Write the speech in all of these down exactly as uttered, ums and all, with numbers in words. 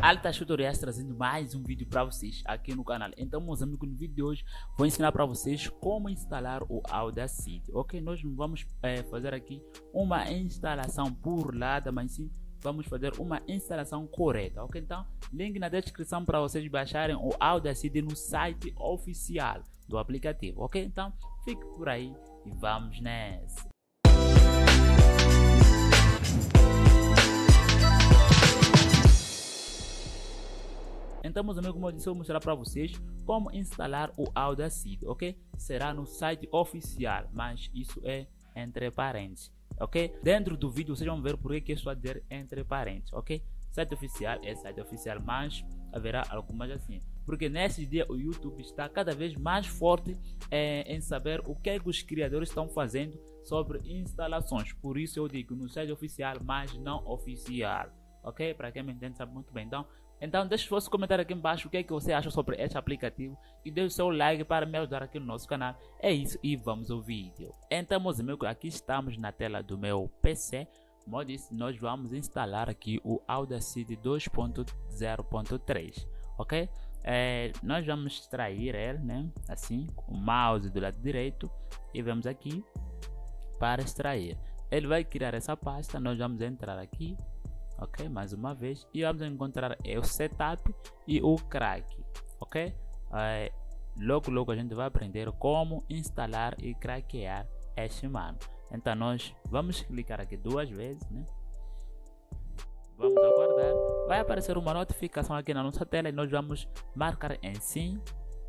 Altas Tutoriais trazendo mais um vídeo para vocês aqui no canal. Então, meus amigos, no vídeo de hoje vou ensinar para vocês como instalar o Audacity. Ok, nós não vamos é, fazer aqui uma instalação por lá, mas sim vamos fazer uma instalação correta. Ok, então link na descrição para vocês baixarem o Audacity no site oficial do aplicativo. Ok, então fique por aí e vamos nessa. Então, meus amigos, como eu disse, eu vou mostrar para vocês como instalar o Audacity, ok? Será no site oficial, mas isso é entre parênteses, ok? Dentro do vídeo vocês vão ver por que eu estou a dizer entre parênteses, ok? Site oficial é site oficial, mas haverá algumas assim. Porque nesses dias o YouTube está cada vez mais forte é, em saber o que, é que os criadores estão fazendo sobre instalações. Por isso eu digo no site oficial, mas não oficial, ok? Para quem me entende sabe muito bem. Então, Então deixe o seu comentário aqui embaixo o que é que você acha sobre este aplicativo e deixe o seu like para me ajudar aqui no nosso canal. É isso e vamos ao vídeo. Então, meus amigos, aqui estamos na tela do meu P C. Como eu disse, nós vamos instalar aqui o Audacity dois ponto zero ponto três, ok? É, nós vamos extrair ele, né? Assim, com o mouse do lado direito e vamos aqui para extrair. Ele vai criar essa pasta, nós vamos entrar aqui. Ok, mais uma vez, e vamos encontrar o setup e o crack, ok? É, logo logo a gente vai aprender como instalar e craquear este mano. Então nós vamos clicar aqui duas vezes, né? Vamos aguardar, vai aparecer uma notificação aqui na nossa tela e nós vamos marcar em sim,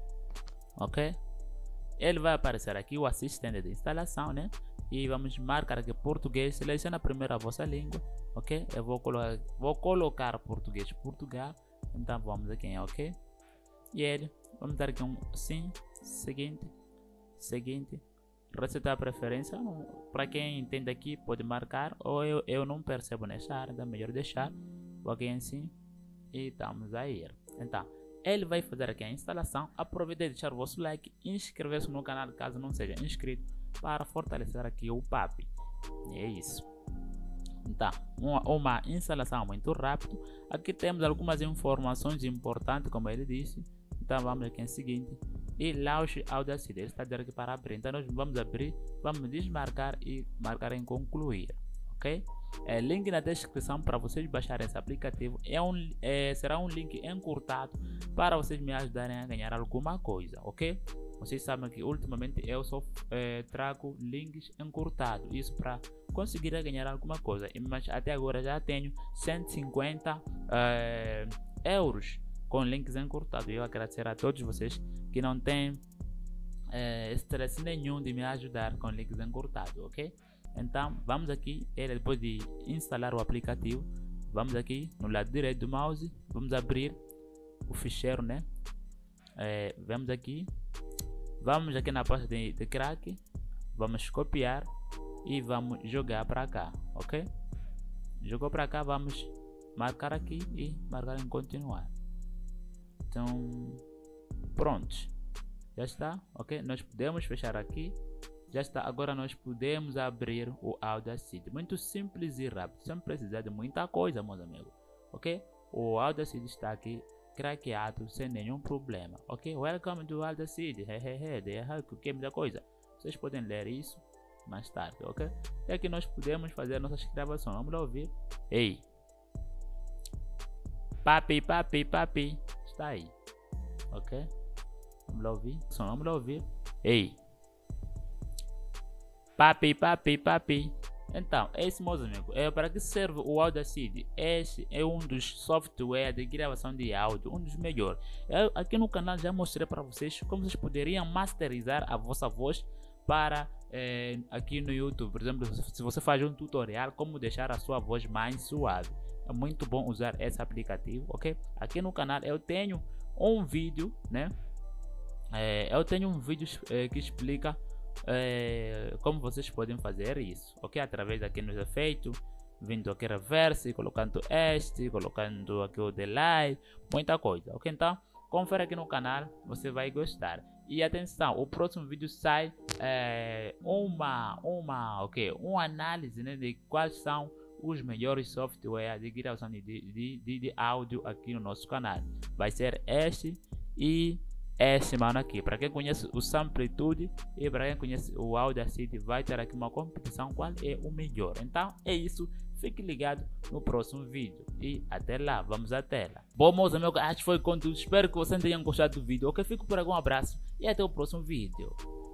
ok? Ele vai aparecer aqui o assistente de instalação, né? E vamos marcar aqui português, seleciona primeiro a vossa língua, ok? Eu vou colocar, vou colocar português Portugal, então vamos aqui em ok. E ele, vamos dar aqui um sim, seguinte, seguinte, resetar a preferência, para quem entende aqui pode marcar, ou eu, eu não percebo nesta área, então é melhor deixar, vou aqui em sim, e estamos a ir. Então, ele vai fazer aqui a instalação, aproveite de deixar o vosso like, inscrever-se no canal caso não seja inscrito, para fortalecer aqui o papi. E é isso. Então, uma, uma instalação muito rápida. Aqui temos algumas informações importantes, como ele disse. Então vamos aqui em seguinte e launch Audacity. Ele está dizendo aqui para abrir. Então nós vamos abrir, vamos desmarcar e marcar em concluir, ok? É, link na descrição para vocês baixarem esse aplicativo. É um, é, será um link encurtado para vocês me ajudarem a ganhar alguma coisa, ok? Vocês sabem que ultimamente eu só é, trago links encurtados, isso para conseguir ganhar alguma coisa. Mas até agora já tenho cento e cinquenta é, euros com links encurtados. Eu agradecer a todos vocês que não têm é, estresse nenhum de me ajudar com links encurtados, ok? Então vamos aqui, depois de instalar o aplicativo, vamos aqui no lado direito do mouse, vamos abrir o ficheiro, né? É, vamos aqui. Vamos aqui na pasta de, de crack, vamos copiar e vamos jogar para cá, ok? Jogou para cá, vamos marcar aqui e marcar em continuar. Então, pronto, já está, ok? Nós podemos fechar aqui, já está. Agora nós podemos abrir o Audacity, muito simples e rápido, sem precisar de muita coisa, meus amigos, ok? O Audacity está aqui craqueado sem nenhum problema, ok? Welcome to Audacity, hehehe, de errar que muita coisa. Vocês podem ler isso mais tarde, ok? E aqui nós podemos fazer nossas gravações. Vamos lá ouvir. Ei, papi, papi, papi, está aí, ok? Vamos lá ouvir. Só vamos lá ouvir. Ei, papi, papi, papi. Então, esse, meus amigos, é para que serve o Audacity. Esse é um dos softwares de gravação de áudio, um dos melhores. Eu, aqui no canal já mostrei para vocês como vocês poderiam masterizar a vossa voz para é, aqui no YouTube. Por exemplo, se você faz um tutorial como deixar a sua voz mais suave, é muito bom usar esse aplicativo, ok? Aqui no canal eu tenho um vídeo, né? É, eu tenho um vídeo é, que explica É, como vocês podem fazer isso, ok? Através aqui nos efeitos, vindo aqui reverse, colocando este, colocando aqui o delay, muita coisa, ok? Então confere aqui no canal, você vai gostar. E atenção, o próximo vídeo sai é, uma uma ok uma análise, né, de quais são os melhores softwares de gravação de, de, de, de áudio aqui no nosso canal. Vai ser este e esse mano aqui. Para quem conhece o Samplitude e para quem conhece o Audacity, vai ter aqui uma competição qual é o melhor. Então é isso, fique ligado no próximo vídeo e até lá, vamos até lá. Bom, meus amigos, acho que foi com tudo. Espero que vocês tenham gostado do vídeo. Ok, fico por aqui, um abraço e até o próximo vídeo.